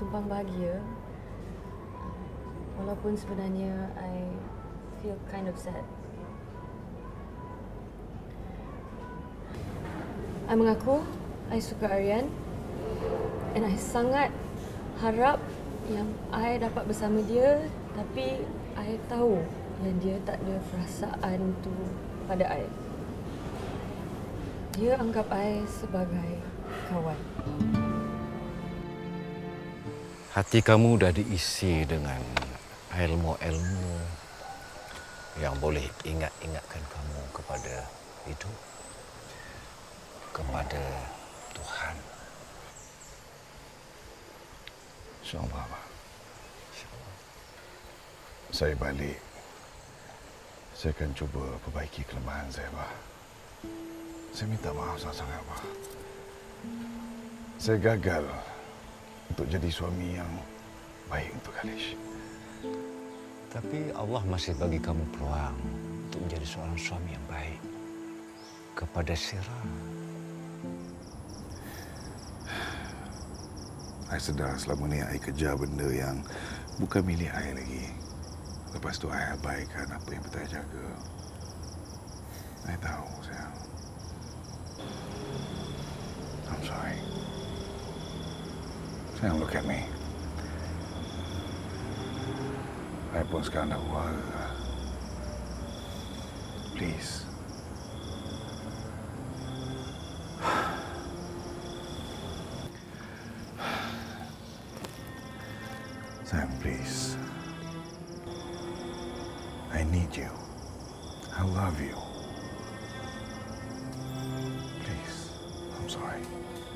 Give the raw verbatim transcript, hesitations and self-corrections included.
gampang bahagia. Walaupun sebenarnya I feel kind of sad. I mengaku I suka Aryan and I sangat harap yang I dapat bersama dia, tapi I tahu yang dia tak ada perasaan tu pada I. Dia anggap I sebagai kawan. Hati kamu dah diisi dengan ilmu-ilmu yang boleh ingat-ingatkan kamu kepada hidup, kepada Tuhan. InsyaAllah, Abah. Saya balik. Saya akan cuba perbaiki kelemahan saya, Abah. Saya minta maaf sangat-sangat, Abah. Saya gagal untuk jadi suami yang baik untuk Kalish. Tapi Allah masih bagi kamu peluang untuk menjadi seorang suami yang baik kepada Sira. Saya sedar selama ni saya kejar benda yang bukan milik saya lagi. Lepas tu saya abaikan apa yang betul saya jaga. Saya tahu, sayang. I'm sorry. Sayang, look at me. Saya pun sekarang dah keluarga. Please. Sayang, please. I need you. I love you. Please. I'm sorry.